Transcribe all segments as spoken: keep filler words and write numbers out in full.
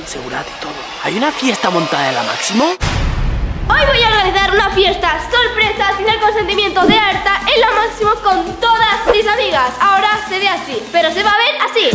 seguridad y todo. ¿Hay una fiesta montada en la Máximo? Hoy voy a organizar una fiesta sorpresa sin el consentimiento de Arta en la Máximo con todas mis amigas. Ahora se ve así, pero se va a ver así.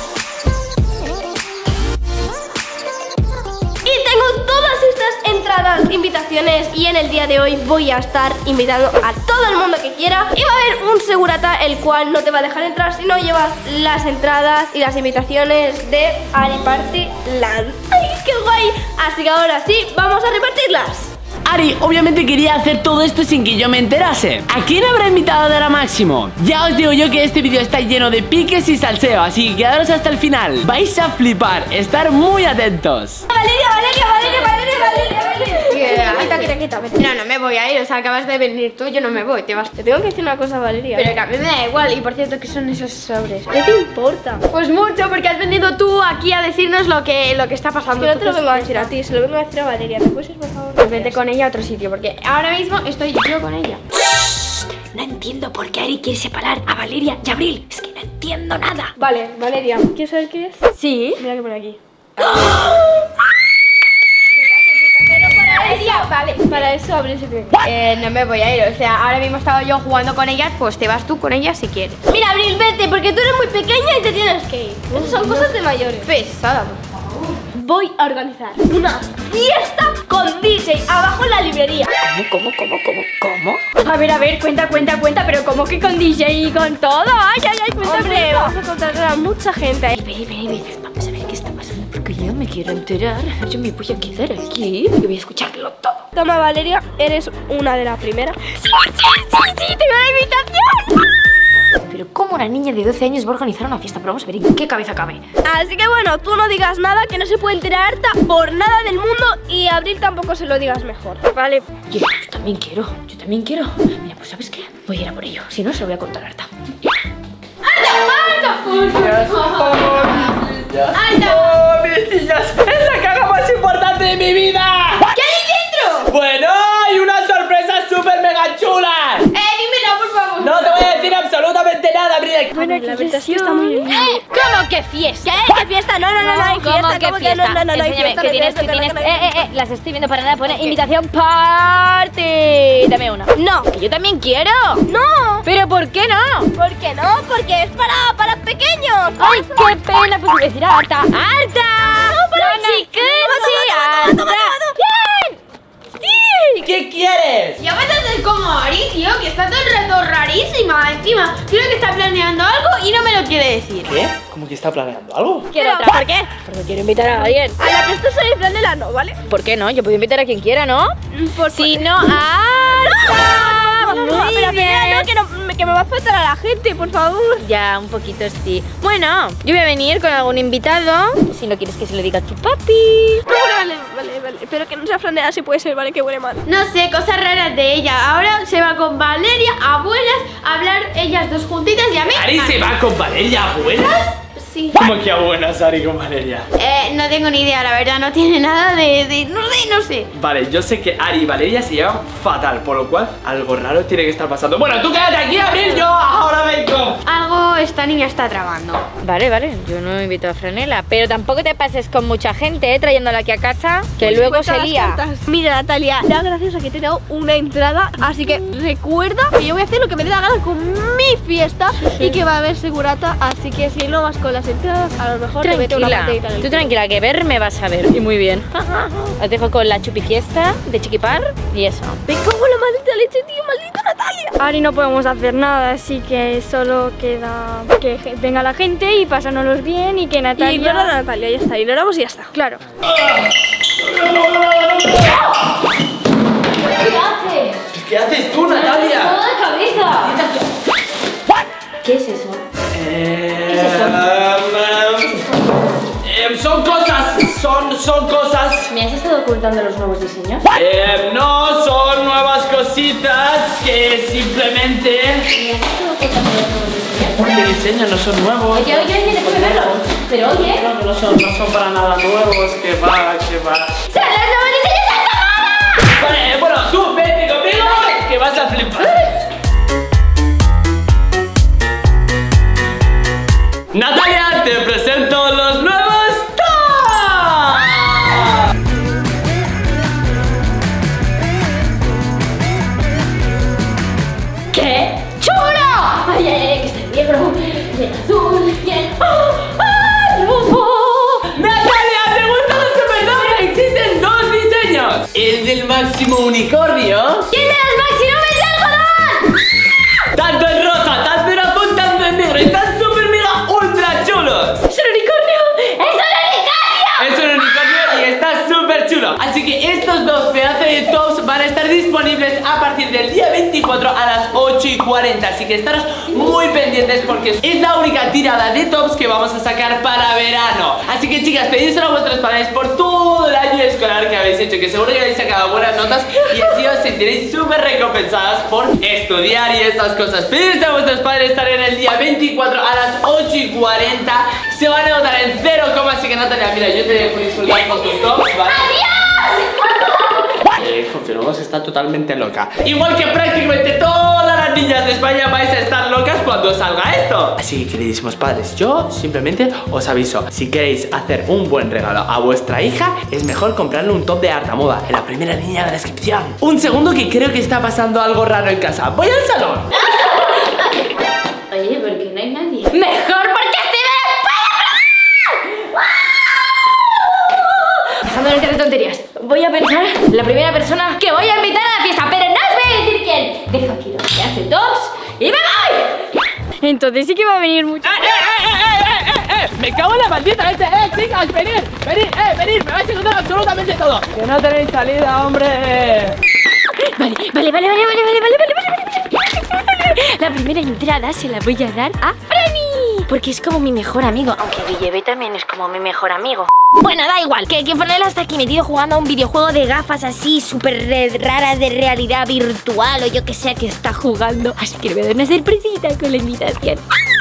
Y tengo todas estas entradas, invitaciones, y en el día de hoy voy a estar invitando a todo el mundo que quiera. Y va a haber un segurata el cual no te va a dejar entrar si no llevas las entradas y las invitaciones de Ari Party Land. ¡Ay, qué guay! Así que ahora sí, vamos a repartirlas. Ari, obviamente quería hacer todo esto sin que yo me enterase. ¿A quién habrá invitado de la Máximo? Ya os digo yo que este vídeo está lleno de piques y salseo, así que quedaros hasta el final. Vais a flipar, estar muy atentos. Valeria, Valeria, Valeria, Valeria, Valeria, Valeria. Quita, quita, quita, quita. No, no me voy a ir, o sea, acabas de venir tú, yo no me voy, te vas. Te tengo que decir una cosa, Valeria. Pero que a mí me da igual, y por cierto, ¿qué son esos sobres? ¿Qué te importa? Pues mucho, porque has venido tú aquí a decirnos lo que, lo que está pasando. Es que no te lo vengo a decir a ti, se lo vengo a decir a Valeria. ¿Te puedes ir, por favor? Pues vete con ella a otro sitio, porque ahora mismo estoy yo con ella. No entiendo por qué Ari quiere separar a Valeria y Abril. Es que no entiendo nada. Vale, Valeria, ¿quieres saber qué es? Sí. Mira que pone aquí. Valeria, vale. Para eso Abril se tiene que... Eh, no me voy a ir, o sea, ahora mismo he estado yo jugando con ellas, pues te vas tú con ellas si quieres. Mira, Abril, vete, porque tú eres muy pequeña y te tienes que ir. Esas son cosas de mayores. Pesada, por favor. Voy a organizar una fiesta con D J abajo en la librería. ¿Cómo, cómo, cómo, cómo, cómo? A ver, a ver, cuenta, cuenta, cuenta, pero ¿cómo que con D J y con todo? Ay, ay, ay, cuenta, Hombre, cuenta. vamos a contratar a mucha gente. Vení, vení, vení. Vamos a ver qué está pasando, porque yo me quiero enterar. Yo me voy a quedar aquí y voy a escucharlo todo. Toma, Valeria, eres una de las primeras. Sí, sí, sí, sí, tengo la invitación. Pero ¿cómo una niña de doce años va a organizar una fiesta? Pero vamos a ver en qué cabeza cabe. Así que bueno, tú no digas nada, que no se puede enterar Arta por nada del mundo, y a Abril tampoco se lo digas mejor, ¿vale? Yo, yo también quiero, yo también quiero. Mira, pues ¿sabes qué? Voy a ir a por ello. Si no, se lo voy a contar a Arta. ¡Oh, mis niñas! ¡Es la caga más importante de mi vida! ¿Qué hay dentro? Bueno, hay una sorpresa súper mega chula. Eh, dímelo, por favor. No te voy a decir absolutamente nada, Abril. Bueno, la verdad es que está muy bien. Eh, ¿cómo que fiesta? ¿Qué? ¿Qué fiesta? No, no, no, no hay ¿Cómo fiesta. que ¿Cómo que fiesta? no, no, no, no hay Enséñame, fiesta? ¿qué no hay tienes? fiesta, ¿Qué no, tienes? no, no, no. Eh, eh, eh, las estoy viendo para nada. Pone invitación party. Dame una. No. Que yo también quiero. No. ¿Pero por qué no? ¿Por qué no? Porque es para, para pequeños. ¡Ay, qué pena! Pues voy a decir a Arta. ¡Arta! No, para chiquetes, toma, toma, toma, ¡Bien! ¡Sí! ¿Qué quieres? Ya vas a hacer como Ari, tío, que está todo el rato rarísima. Encima, creo que está planeando algo y no me lo quiere decir. ¿Qué? ¿Cómo que está planeando algo? Quiero Pero, otra. ¿por qué? Porque quiero invitar a alguien. A la prestosa y Franela no, ¿vale? ¿Por qué no? Yo puedo invitar a quien quiera, ¿no? Por Si no, a Arta. No, no, no, Muy pero Franela bien. no, que, no, me- que me va a faltar a la gente, por favor. Ya, un poquito sí. Bueno, yo voy a venir con algún invitado. Si no quieres que se lo diga a tu papi. No, vale, vale, vale, vale. Pero que no sea Franela, si puede ser, ¿vale? Que huele mal. No sé, cosas raras de ella. Ahora se va con Valeria, abuelas, a hablar ellas dos juntitas y a mí. ¿Ari se va con Valeria, abuela? Sí. ¿Cómo que abuelas, Ari, con Valeria? Eh, no tengo ni idea, la verdad, no tiene nada de, de. No sé, no sé. Vale, yo sé que Ari y Valeria se llevan fatal, por lo cual algo raro tiene que estar pasando. Bueno, tú quédate aquí, Abril, yo ahora vengo. Algo esta niña está trabando. Vale, vale, yo no invito a Franela. Pero tampoco te pases con mucha gente, ¿eh? Trayéndola aquí a casa, que Pues luego cuenta se las lía. cartas. Mira, Natalia, da gracias a que te he dado una entrada. Así que recuerda que yo voy a hacer lo que me dé la gana con mi fiesta, y que va a haber segurata. Así que si no vas con las entradas, a lo mejor te mete una Tranquila, patadita en el tú culo. tranquila, que ver me vas a ver. Y muy bien. Os dejo con la chupi fiesta de Chiquipar y eso. Me como la maldita leche, tío, maldita Natalia. Ari, no podemos hacer nada, así que solo queda que je- venga la gente y pasárnoslos bien y que Natalia... Y ignora a Natalia, ya está, ignoramos y ya está. Claro. ¿Qué haces tú, Natalia? de cabeza! ¿Qué es eso? Eh, ¿Qué es eso? eh, son cosas, son, son cosas. ¿Me has estado ocultando los nuevos diseños? Eh, no, son nuevas cositas que simplemente... ¿Me has estado ocultando los nuevos diseños? ¿Qué diseños? No son nuevos. Oye, oye, oye, déjame verlo. Pero oye... No, no son, no son para nada nuevos, que va, que va. ¡Son los nuevos diseños de Altamara! Vale, bueno, tú vete conmigo, que vas a flipar. Natalia, te presento los nuevos tops. máximo unicornio. ¿Quién de las máximas de algodón? Tanto en rosa, tanto en azul, tanto en negro. Están súper mega ultra chulos. ¿Es un unicornio? ¡Es un unicornio! Es un unicornio y está súper chulo. Así que estos dos pedazos de tops van a estar disponibles a partir del día veinticuatro a las ocho y cuarenta. Así que estaros muy pendientes porque es la única tirada de tops que vamos a sacar para verano. Así que chicas, pedíselo a vuestros padres por todo el año escolar que habéis hecho, que seguro que habéis sacado buenas notas y así os sentiréis súper recompensadas por estudiar y esas cosas. Pedíselo a vuestros padres, estar en el día veinticuatro a las ocho y cuarenta. Se van a notar en cero, así que Natalia, mira, yo te dejo disfrutar con tus tops, ¿vale? Eh, confirmamos, está totalmente loca. Igual que prácticamente todas las niñas de España vais a estar locas cuando salga esto. Así que, queridísimos padres, yo simplemente os aviso: si queréis hacer un buen regalo a vuestra hija, es mejor comprarle un top de alta moda en la primera línea de la descripción. Un segundo, que creo que está pasando algo raro en casa. Voy al salón. Oye, ¿por qué no hay nadie? Mejor porque estoy Dejando de hacer tonterías. Voy a pensar la primera persona que voy a invitar a la fiesta, pero no os voy a decir quién. Dejo aquí los que hace tops y me voy. Entonces sí que va a venir mucho. ¡Eh, eh, eh, eh, eh, eh! ¡Me cago en la maldita leche! ¡Eh, chicas! ¡Venid! ¡Venid! ¡Eh, venid! ¡Me vais a contar absolutamente todo! ¡Que no tenéis salida, hombre! Vale, vale, vale, vale, vale, vale, vale, vale, vale. La primera entrada se la voy a dar a Franny, porque es como mi mejor amigo. Aunque Guillebe también es como mi mejor amigo. Bueno, da igual, que, que Franela está aquí metido jugando a un videojuego de gafas así súper raras de realidad virtual o yo que sé que está jugando. Así que le voy a dar una sorpresita con la invitación.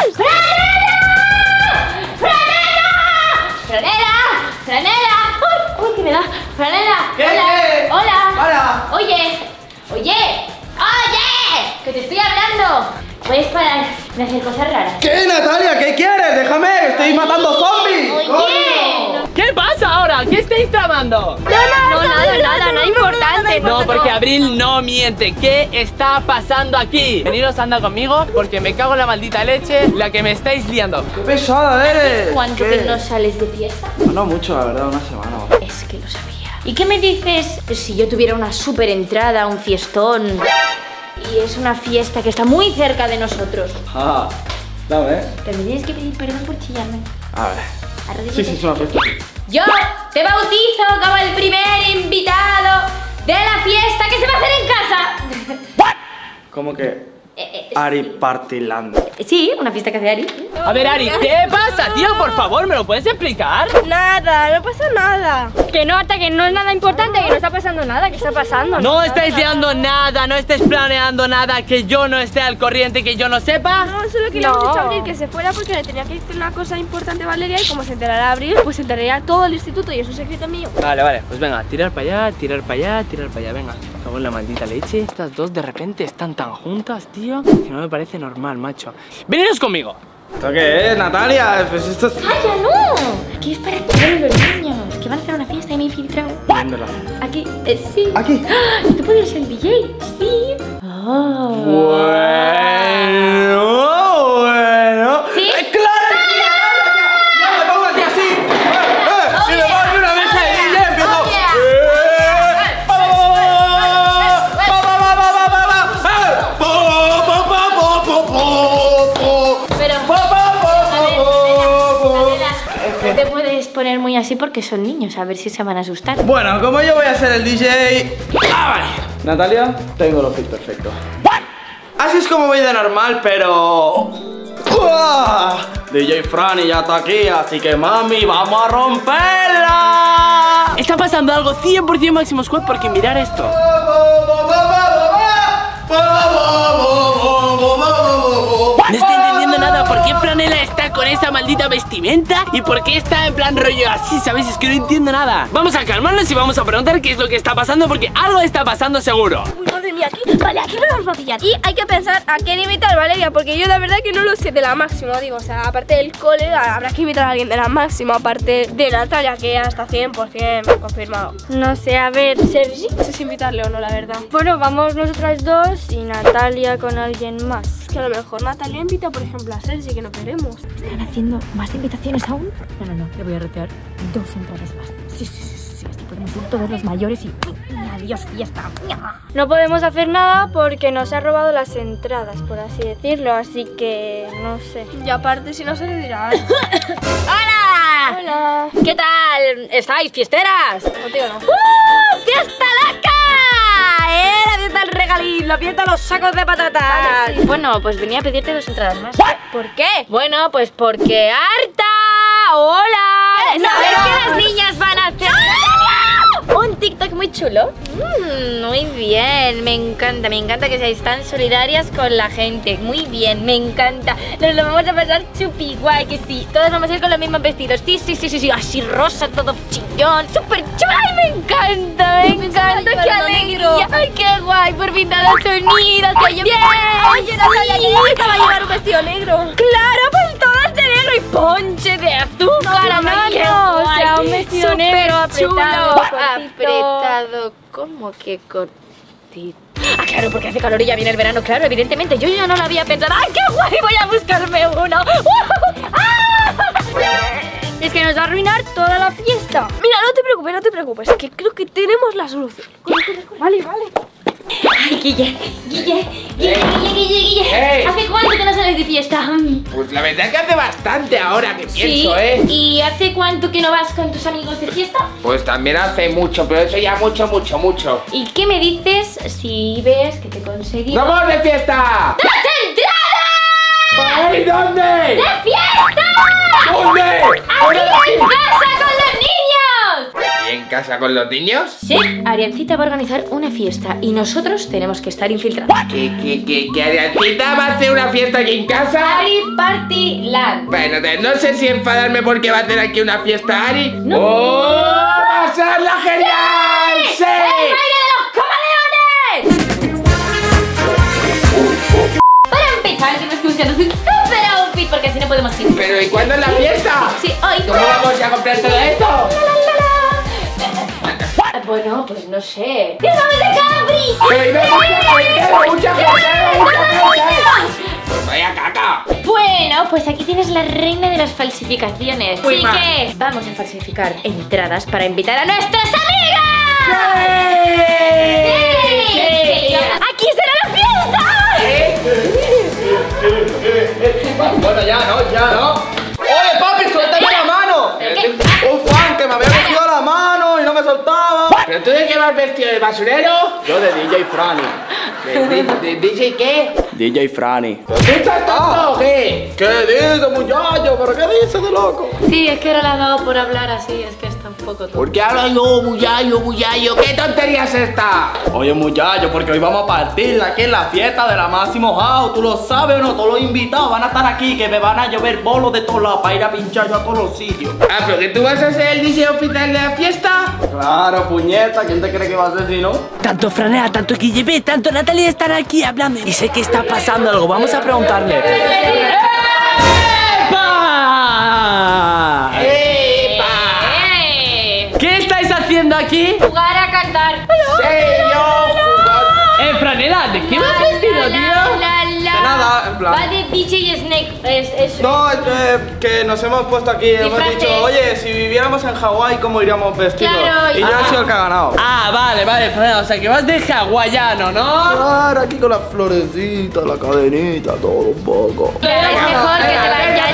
¡Franela! ¡Franela! ¡Franela! ¡Franela! ¡Uy! ¡Uy! ¿Qué me da? ¡Franela! ¿Qué? ¡Hola! ¿Qué? ¡Hola! ¡Hola! Oye, oye, oye, que te estoy hablando. Puedes parar de hacer cosas raras. ¿Qué, Natalia? ¿Qué quieres? Déjame, estoy matando zombies. Oye, ¿Qué pasa ahora? ¿Qué estáis tramando? No, nada, nada, nada importante. No, porque Abril no miente. ¿Qué está pasando aquí? Veniros, anda conmigo, porque me cago en la maldita leche la que me estáis liando. ¡Qué pesada eres! ¿cuánto ¿Qué? que no sales de fiesta? No mucho, la verdad, una semana. Es que lo sabía. ¿Y qué me dices si yo tuviera una súper entrada, un fiestón? Y es una fiesta que está muy cerca de nosotros. Ah, dame, ¿eh? Pero me tienes que pedir perdón por chillarme. A ver. Arrodíllate. Sí, sí, es una fiesta. Yo te bautizo como el primer invitado de la fiesta que se va a hacer en casa. ¿Cómo que? Eh, eh, Ari Partyland. Sí, una fiesta que hace Ari. A ver, Ari, ¿qué pasa, tío? Por favor, ¿me lo puedes explicar? Nada, no pasa nada. Que no, hasta que no es nada importante, que no está pasando nada. ¿Qué está pasando? No estáis liando nada, no estáis planeando nada, que yo no esté al corriente, que yo no sepa. No, solo queríamos No. dicho a Abril que se fuera porque le tenía que decir una cosa importante a Valeria y como se enterara Abril, pues se enteraría todo el instituto y es un secreto mío. Vale, vale, pues venga, tirar para allá, tirar para allá, tirar para allá, venga. Me cago en la maldita leche. Estas dos de repente están tan juntas, tío, que no me parece normal, macho. Veniros conmigo. ¿Esto qué es, Natalia? Pues esto es... ¡Calla, no! Aquí es para todos los niños que van a hacer una fiesta y me he infiltrado. Viéndola. Aquí, eh, sí. Aquí. ¡Ah! ¿Y tú podrías ser el D J? Sí. Oh. Bueno, bueno. ¿Sí? ¡Eh, claro! ¡Ya me pongo aquí así! ¡Eh, eh! ¡Si me pongo una vez ahí, ya empiezo! Oh, yeah. ¡Eh! ¡Pa, pa, pa, pa, pa, pa, pa, pa! ¡Eh! ¡Po, po, po, po, po, po, po! Pero... ¡Po, po, po, A ver, po, po! Natalia, no te puedes poner muy así porque son niños, a ver si se van a asustar. Bueno, como yo voy a ser el D J... ¡Ah, vale! Natalia, tengo los fit perfecto. Así es como voy de normal, pero... ¡Uah! D J Franny ya está aquí, así que mami, vamos a romperla. Está pasando algo cien por cien Máximo Squad porque mirar esto. No estoy entendiendo nada. ¿Por qué Franela está con esa maldita vestimenta? ¿Y por qué está en plan rollo así? ¿Sabéis? Es que no entiendo nada. Vamos a calmarnos y vamos a preguntar qué es lo que está pasando, porque algo está pasando seguro. Uy, madre mía, aquí, vale, aquí me vamos a pillar. Y hay que pensar a quién invitar, Valeria, porque yo la verdad que no lo sé de la máxima, digo, o sea, aparte del cole, habrá que invitar a alguien de la máxima, aparte de Natalia, que ya está cien por cien confirmado. No sé, a ver, Sergi. No sé si invitarle o no, la verdad. Bueno, vamos nosotras dos y Natalia con alguien más. Es que a lo mejor Natalia invita, por ejemplo, a Sergi, que no queremos. ¿Están haciendo más invitaciones aún? No, no, no, le voy a retirar dos entradas más. Sí, sí, sí, sí, sí, así podemos ir todos los mayores y... ¡Ay, Adiós, fiesta. No podemos hacer nada porque nos ha robado las entradas, por así decirlo, así que no sé. Y aparte, si no se le dirá. ¡Hola! Hola. ¿Qué tal? ¿Estáis fiesteras? Contigo no. ¡Uh! ¡Fiesta laca! ¡Eh! La fiesta del regalín, la fiesta de los sacos de patatas. Vale, sí. Bueno, pues venía a pedirte dos entradas más. ¿Por qué? Bueno, pues porque harta. ¡Hola! ¿Qué? ¿Sabes No, que no. las niñas van a hacer un TikTok muy chulo? Mm, muy bien, me encanta, me encanta que seáis tan solidarias con la gente. Muy bien, me encanta. Nos lo vamos a pasar chupi guay, que sí. Todas vamos a ir con los mismos vestidos. Sí, sí, sí, sí, sí. Así rosa, todo chillón. Súper chulo. ¡Ay, me encanta! Me encanta. ¡Qué llevarlo alegría! negro. ¡Ay, qué guay! Por fin da los sonidos. ¡Qué bien! Oye, Natalia, Sí. ¿quién te va a llevar un vestido negro? Claro, pues todas de negro y ponche de azúcar. No, ¡Ay, qué no, o guay! sea, un vestido Súper negro apretado, chulo. cortito. Apretado, ¿cómo que cortito? Ah, claro, porque hace calor y ya viene el verano, claro, evidentemente. Yo ya no lo había pensado. ¡Ay, qué guay! Voy a buscarme uno. ¡Ah! Es que nos va a arruinar toda la fiesta. Mira, no te preocupes, no te preocupes, que creo que tenemos la solución. Vale, vale. Ay, Guille, Guille, Guille, Guille, Guille, Guille. Hey. ¿Hace cuánto que no sales de fiesta? Pues la verdad es que hace bastante ahora que Sí. pienso, ¿eh? ¿Y hace cuánto que no vas con tus amigos de fiesta? Pues también hace mucho, pero eso ya mucho, mucho, mucho. ¿Y qué me dices si ves que te conseguí ¡Vamos de fiesta! entradas ¡Ay, dónde! de fiesta! ¿Dónde? ¡Aquí en casa con los niños! ¿Y en casa con los niños? Sí, Ariancita va a organizar una fiesta y nosotros tenemos que estar infiltrados. ¿Qué, qué, qué, qué Ariancita va a hacer una fiesta aquí en casa? Ari Party Land. Bueno, te- no sé si enfadarme porque va a hacer aquí una fiesta Ari. No. ¡Oh! ¡Va a pasarla genial! ¡Sí! ¡El baile de los camaleones! Para empezar, tenemos que buscarnos un super outfit porque así no podemos ir. ¿Pero y cuándo es la fiesta? Sí, hoy. ¿Cómo vamos a comprar todo esto? Ah, Bueno, pues no sé. ¡Nos vamos de Capri! Pero y no, mucha gente, mucha gente, mucha gente. Pues vaya caca. Bueno, pues aquí tienes la reina de las falsificaciones. Muy Así mal. que vamos a falsificar entradas para invitar a nuestras amigas. ¡Sí! ¡Aquí será la fiesta! Bueno, ya no, ya no. ¡Oye, papi, suéltame la mano! ¿Qué? Un fan que me había cogido la mano y no me soltaba. ¿Pero tú de qué vas vestido de basurero? Yo de D J Franny. ¿De, de, de D J qué? D J Franny. ¿Tú estás tonto o qué? ¿Qué dice, muchacho? ¿Pero qué dice de loco? Sí, es que ahora le ha dado por hablar así, es que está un poco tonto. ¿Por qué hablo yo, muyayo, muyayo? ¿Qué tontería es esta? Oye, muchacho, porque hoy vamos a partirla aquí en la fiesta de la Máximo House. ¿Tú lo sabes o no? Todos los invitados van a estar aquí, que me van a llover bolos de todos lados para ir a pinchar yo a todos los sitios. Ah, ¿pero que tú vas a ser el D J oficial de la fiesta? Claro, puñeta, ¿quién te cree que va a ser si no? Tanto Franea, tanto Guille, tanto Natalia están aquí hablando y sé que está pasando algo. Vamos a preguntarle. ¡Epa! ¡Epa! ¡Eh! ¿Qué estáis haciendo aquí? Jugar a cantar. ¡Sí, yo! Eh, Franela, ¿de qué vas vestido, La, tío? la, la. De nada, en plan. Va de D J Snake. Es, es No, es que, que nos hemos puesto aquí, hemos Disfraces. dicho, oye, si viviéramos en Hawái, ¿cómo iríamos vestidos? Claro, y yo ah. he sido el que ha ganado. Ah, vale, vale, Franela, o sea que vas de hawaiano, ¿no? Claro, aquí con las florecitas, la cadenita, todo un poco. Es mejor que te vayas.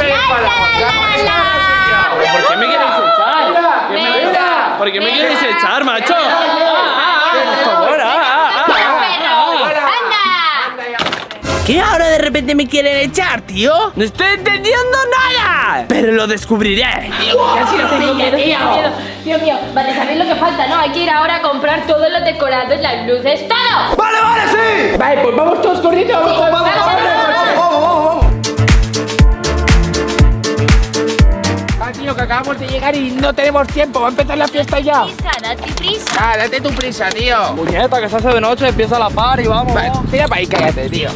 ¿Por qué me quieres echar? Mira, ¿Qué me- mira, ¿Por qué me mira. quieres echar, macho? Por favor, ah, ah, ah, ah. ¡Anda! ¿Qué ahora de repente me quieren echar, tío? No estoy entendiendo nada. Pero lo descubriré. Casi lo tengo miedo, tengo miedo. Dios mío, vale, ¿sabéis lo que falta? No, hay que ir ahora a comprar todos los decorados, las luces, todo. ¡Vale, vale, sí! Vale, pues vamos todos corriendo. Vamos, ¡Vamos, vamos, vamos, vamos, vamos, vamos, vamos! Va, tío, que acabamos de llegar y no tenemos tiempo. Va a empezar la fiesta ya. Prisa, date prisa. Ah, date tu prisa, tío. Puñeta, que se hace de noche, empieza la party, vamos. Va, tira para ahí, cállate, tío.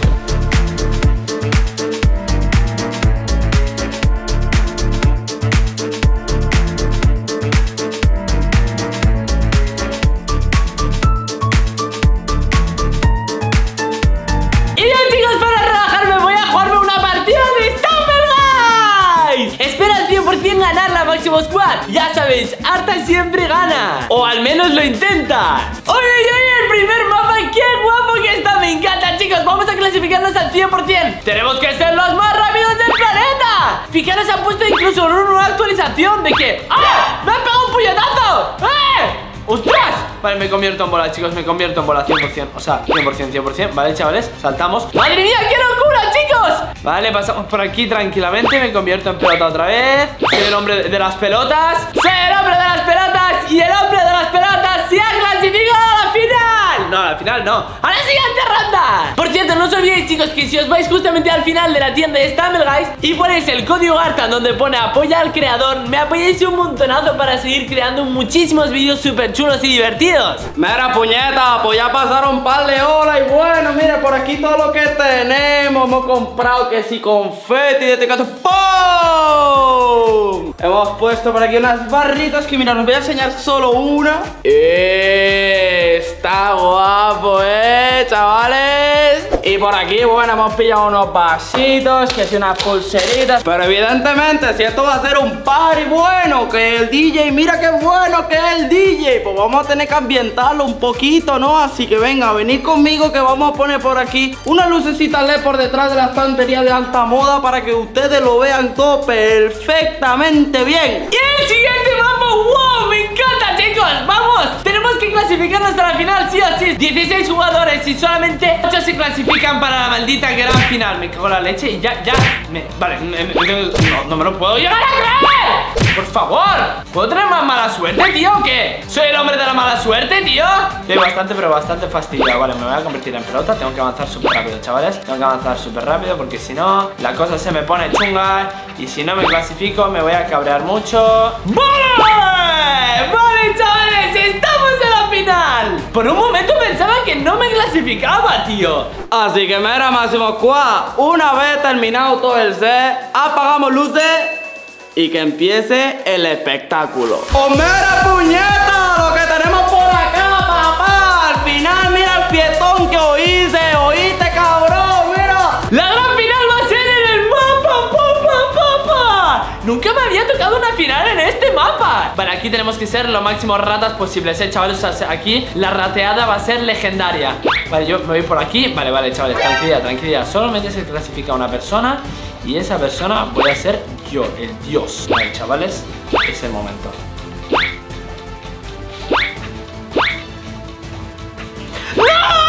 Y bien, chicos, para relajarme voy a jugarme una partida de Stumble Guys. Espero al cien por cien ganar la Máximo Squad. Ya sabéis, a Garta siempre gana. O al menos lo intenta. ¡Oye, oye! El primer mapa, ¡qué guapo que está! Me encanta, chicos. Vamos a clasificarnos al cien por cien. Tenemos que ser los más rápidos del planeta. Fijaros, se han puesto incluso una nueva actualización de que... ¡Ah! ¡Me han pegado un puñetazo! ¡Eh! ¡Ostras! Vale, me convierto en bola, chicos, me convierto en bola cien por cien. O sea, cien por cien, cien por cien. Vale, chavales, saltamos. ¡Madre mía, qué locura, chicos! Vale, pasamos por aquí tranquilamente. Me convierto en pelota otra vez. Soy el hombre de las pelotas. Soy el hombre de las pelotas. Y el hombre de las pelotas se ha clasificado a la final. No, a la final no, a la siguiente ronda. Por cierto, no os olvidéis, chicos, que si os vais justamente al final de la tienda de Stumbleguys y ponéis el código Garta donde pone apoya al creador, me apoyáis un montonazo para seguir creando muchísimos vídeos súper chulos y divertidos. Mira, puñeta, pues ya pasaron un par de horas. Y bueno, mire, por aquí todo lo que tenemos. Hemos comprado que si confeti de tecato. ¡Pum! Hemos puesto por aquí unas barritas que mira, os voy a enseñar solo una. Eh, está guapo, eh, chavales. Y por aquí, bueno, hemos pillado unos vasitos, que si unas pulseritas. Pero evidentemente, si esto va a ser un party bueno, que el D J, mira qué bueno que es el D J, pues vamos a tener que ambientarlo un poquito, ¿no? Así que venga, venid conmigo que vamos a poner por aquí una lucecita L E D por detrás de la estantería de alta moda para que ustedes lo vean todo perfectamente bien. Y el siguiente mapa, wow, me encanta, chicos. Vamos, tenemos que clasificarnos hasta la final, sí o sí. dieciséis jugadores y solamente ocho se clasifican para la maldita gran final. Me cago en la leche y ya, ya me, Vale, me, me, no, no me lo puedo llegar a creer. Por favor, ¿puedo tener más mala suerte, tío, o qué? ¿Soy el hombre de la mala suerte, tío? Estoy bastante, pero bastante fastidiado. Vale, me voy a convertir en pelota. Tengo que avanzar súper rápido, chavales. Tengo que avanzar súper rápido porque si no, la cosa se me pone chunga. Y si no me clasifico, me voy a cabrear mucho. ¡Vale! Vale, chavales, estamos en la final. Por un momento pensaba que no me clasificaba, tío. Así que mira, Máximo Squad, una vez terminado todo el set, apagamos luces y que empiece el espectáculo. ¡Oh, mira, puñeta! Lo que tenemos por acá, papá. Al final, mira el fiestón que oíste. ¿Oíste, cabrón? Mira. La gran final va a ser en el mapa, papá, papá. Nunca me había tocado una final en este mapa. Vale, aquí tenemos que ser lo máximo ratas posibles, eh, chavales. O sea, aquí la rateada va a ser legendaria. Vale, yo me voy por aquí. Vale, vale, chavales, tranquilidad, tranquilidad. Solamente se clasifica una persona y esa persona voy a ser yo, el dios. Vale, chavales, es el momento. ¡No!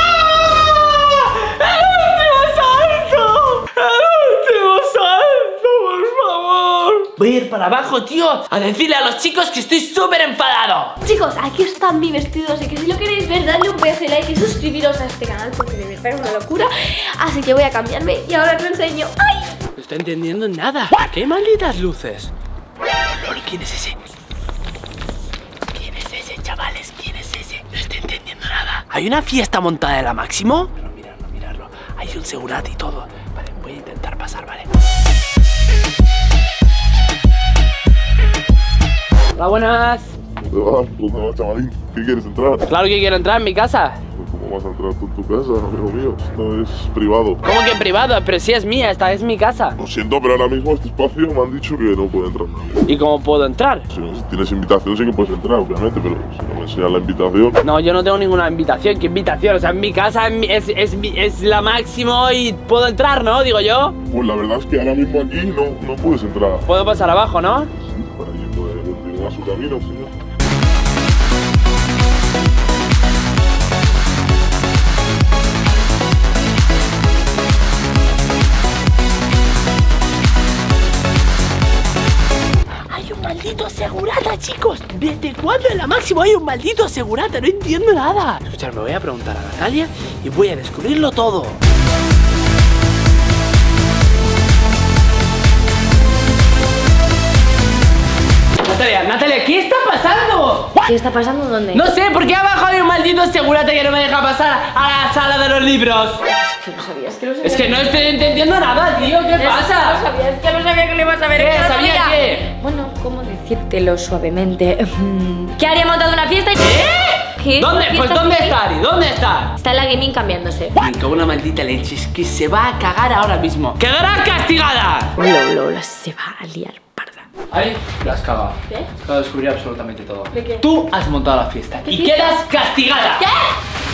¡El último salto! ¡El último salto, por favor! Voy a ir para abajo, tío, a decirle a los chicos que estoy súper enfadado. Chicos, aquí están mis vestidos y que si lo queréis ver, dadle un pedazo de like y suscribiros a este canal porque de verdad es una locura. Así que voy a cambiarme y ahora os lo enseño. ¡Ay! No estoy entendiendo nada. ¿Qué malditas luces? Lol, ¿quién es ese? ¿Quién es ese, chavales? ¿Quién es ese? No estoy entendiendo nada. ¿Hay una fiesta montada de la Máximo? No, mirarlo, mirarlo. Hay un segurata y todo. Vale, voy a intentar pasar, ¿vale? Hola, buenas. ¿Dónde vas, chavalín? ¿Qué quieres entrar? Claro que quiero entrar en mi casa. ¿Cómo vas a entrar tú en tu casa, amigo mío? Esto es privado. ¿Cómo que privado? Pero si es mía, esta es mi casa. Lo siento, pero ahora mismo este espacio me han dicho que no puede entrar nadie. ¿Y cómo puedo entrar? Si, si tienes invitación sí que puedes entrar, obviamente, pero si no me enseñas la invitación... No, yo no tengo ninguna invitación. ¿Qué invitación? O sea, en mi casa es, mi- es, es, mi- es la Máximo y puedo entrar, ¿no? Digo yo. Pues la verdad es que ahora mismo aquí no, no puedes entrar. Puedo pasar abajo, ¿no? Sí, para allí puede continuar su camino, señor. Hay un maldito segurata, chicos. ¿Desde cuándo en la Máximo hay un maldito segurata? No entiendo nada. Escuchad, me voy a preguntar a Natalia y voy a descubrirlo todo. Natalia, Natalia, ¿qué está pasando? ¿Qué está pasando? ¿Dónde? No sé, ¿por qué abajo hay un maldito segurata que no me deja pasar a la sala de los libros? Es que no sabías, que no sabías. Es que no estoy entendiendo nada, tío. ¿Qué No pasa? sabías, que no sabía que le ibas a ver. ¿Qué? que no ¿Sabía sabía. qué? Bueno, ¿cómo decírtelo suavemente? ¿Qué haría montado una fiesta y... ¿Qué? ¿Dónde? ¿Fiesta Pues ¿dónde civil? está Ari? ¿Dónde está? Está en la gaming cambiándose. Me cago en la maldita leche, es que se va a cagar ahora mismo. ¡Quedará castigada! Lola, Lola, se va a liar parda. Ari, la has cagado. ¿Qué? Acabo de descubrir absolutamente todo. ¿De qué? Tú has montado la fiesta y quedas castigada. ¿Qué?